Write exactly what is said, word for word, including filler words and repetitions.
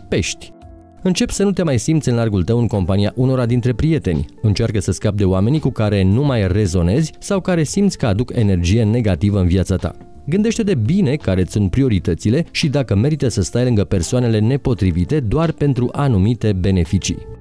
pești. Începi să nu te mai simți în largul tău în compania unora dintre prieteni. Încearcă să scapi de oamenii cu care nu mai rezonezi sau care simți că aduc energie negativă în viața ta. Gândește-te bine care îți sunt prioritățile și dacă merită să stai lângă persoanele nepotrivite doar pentru anumite beneficii.